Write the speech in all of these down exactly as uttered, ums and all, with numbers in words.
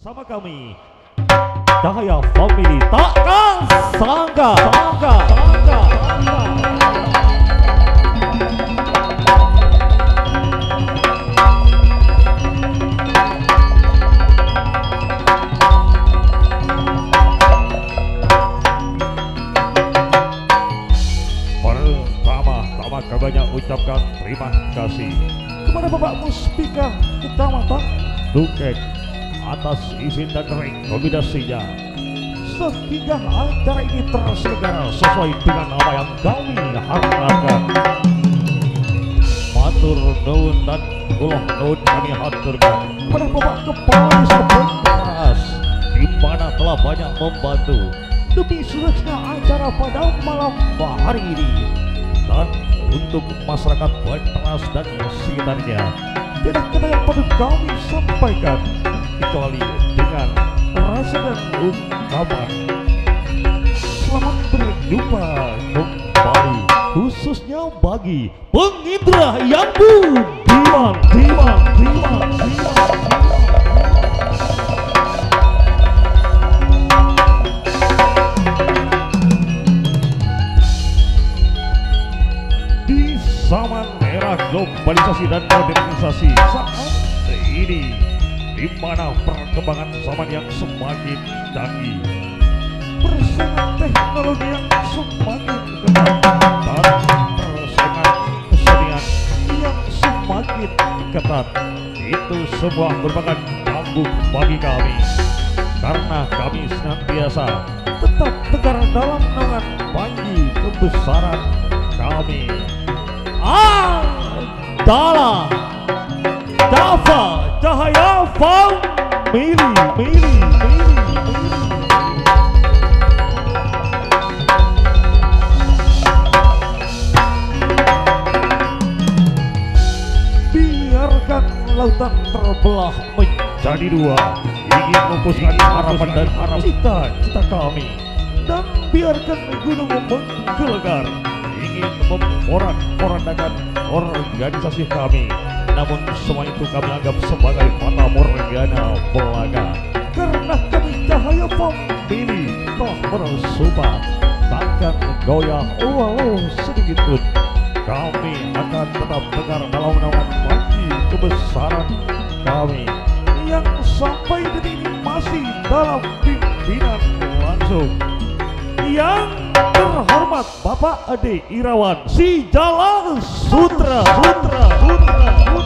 Sama kami Cahaya Family takkan sangka sangka sangka pertama-tama kami ucapkan terima kasih kepada Bapak Muspika Kecamatan Dukek atas izin dan rekomendasinya sehingga acara ini terselenggara sesuai dengan apa yang kami harapkan. Matur nuwun dan kula nuwun kami haturkan kepada Bapak Kepala Desa Bengkaras di mana telah banyak membantu demi suksesnya acara pada malam hari ini. Dan untuk masyarakat Bengkaras dan sekitarnya, tidak kata yang perlu kami sampaikan kecuali dengan rasa dan ungkapan selamat berjumpa kembali, khususnya bagi pengindra yang budiman, diman, diman, diman. Di zaman era globalisasi dan modernisasi saat ini, di mana perkembangan zaman yang semakin canggih, persaingan teknologi yang semakin ketat, dan persaingan kesenian yang semakin ketat, itu semua merupakan cambuk bagi kami, karena kami senantiasa tetap tegar dalam naungan bagi kebesaran kami adalah Dava Cahaya Family, Family, Family. Biarkan lautan terbelah menjadi dua, ingin memfokuskan harapan dan cita-cita kami, dan biarkan gunung menggelegar, ingin memporak-porandakan organisasi kami. Namun semua itu kami anggap sebagai fata morgana belaka, karena kami Cahaya Family telah bersumpah takkan goyah walau sedikit pun. Kami akan tetap tegar dalam naungan bagi kebesaran kami yang sampai detik ini masih dalam pimpinan langsung yang terhormat Bapak Ade Irawan Si Jalan Sutra Sutra Sutra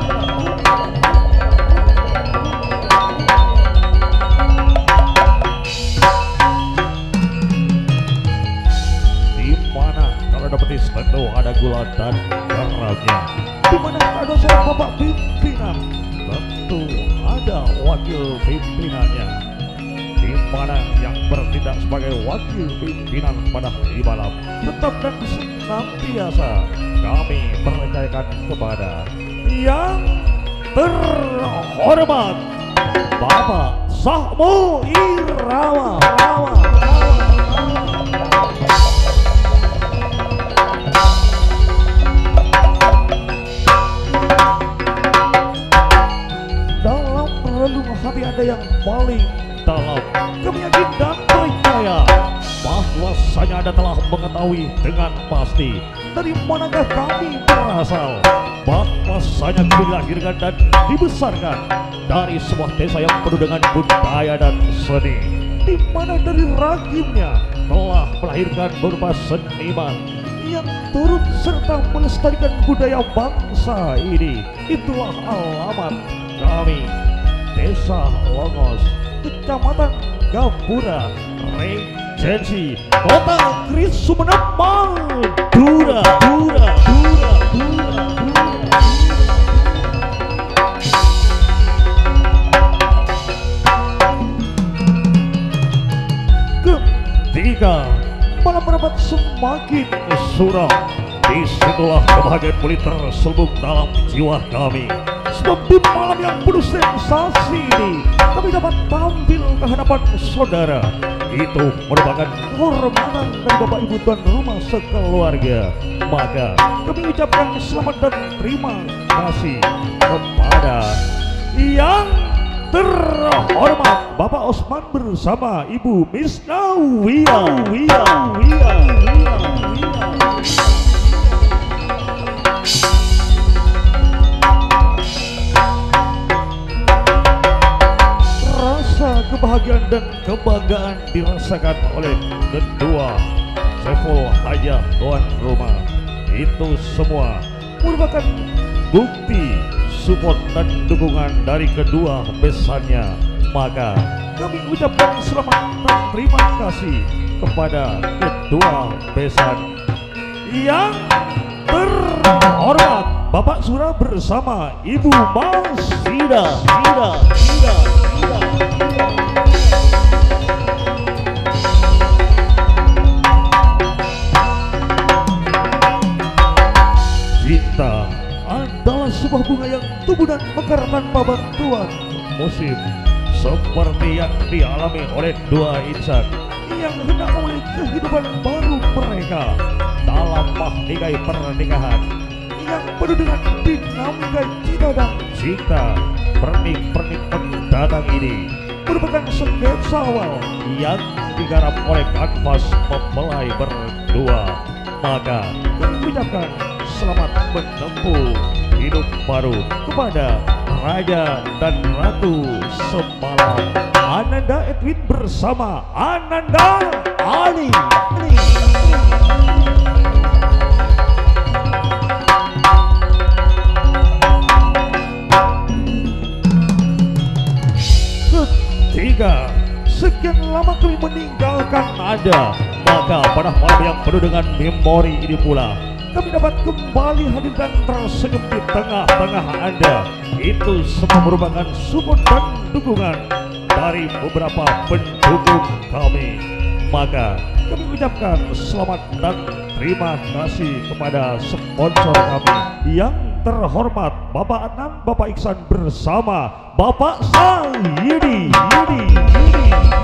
di mana kalau dapat tentu ada gula dan garamnya, di mana ada seorang Bapak pimpinan tentu ada wakil pimpinannya, di mana yang bertindak sebagai wakil pimpinan pada hari malam tetap dan senantiasa kami percayakan kepada yang terhormat Bapak Sahmu Irawan. Dalam relung hati Anda yang paling dalam, kami yakin dan percaya bahwasanya Anda telah mengetahui dengan pasti dari manakah kami berasal, bahwasanya kami dilahirkan dan dibesarkan dari sebuah desa yang penuh dengan budaya dan seni, di mana dari rahimnya telah melahirkan beberapa seniman yang turut serta melestarikan budaya bangsa ini. Itulah alamat kami, Desa Longos, Kecamatan Gapura, Regensi, Kota Kris, Sumeneb, Madura, Dura, Dura, Dura, Dura. Ketika malam mendapat semakin suram, disitulah kebahagiaan mulai terselubung dalam jiwa kami. Sebab di malam yang penuh sensasi ini, kami dapat tampil ke hadapan saudara. Itu merupakan kehormatan dari Bapak Ibu tuan rumah sekeluarga. Maka kami ucapkan selamat dan terima kasih kepada yang terhormat Bapak Osman bersama Ibu Misnawia. Wia, wia, wia, wia. Rasa kebahagiaan dan kebanggaan dirasakan oleh kedua Saiful Hajat tuan rumah. Itu semua merupakan bukti support dan dukungan dari kedua besannya. Maka kami ucapkan selamat dan terima kasih kepada kedua besan yang terhormat Bapak Surah bersama Ibu Mas Ida. Ida, Ida, Ida. Cinta adalah sebuah bunga yang tumbuh dan mekar tanpa bantuan musim, seperti yang dialami oleh dua insan yang hendak memulai kehidupan baru mereka dalam mahligai pernikahan yang penuh dengan dinamika cinta dan cinta. Pernik-pernik pendatang ini merupakan sketsa awal yang digarap oleh kanvas mempelai berdua. Maka kami ucapkan selamat menempuh hidup baru kepada Raja dan Ratu semalam, Ananda Edwin bersama Ananda Ali. Ketiga, sekian lama kami meninggalkan Anda, maka pada malam yang penuh dengan memori ini pula kami dapat kembali hadir dan tersenyum di tengah-tengah Anda. Itu semua merupakan support dan dukungan dari beberapa pendukung kami. Maka kami ucapkan selamat dan terima kasih kepada sponsor kami yang terhormat Bapak Adnan, Bapak Iksan bersama Bapak Sayyidi. Yudi, Yudi,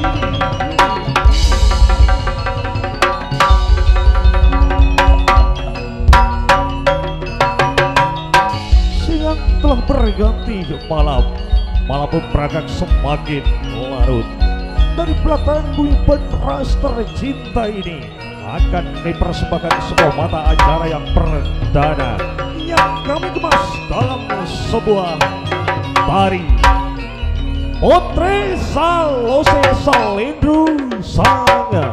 siang telah berganti malam, malam pun beragak semakin larut. Dari belakang bumi peneras tercinta ini akan dipersembahkan sebuah mata acara yang perdana yang kami kemas dalam sebuah tari Potre Salose Salendru Sanga.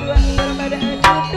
berjuang berbeda sudut.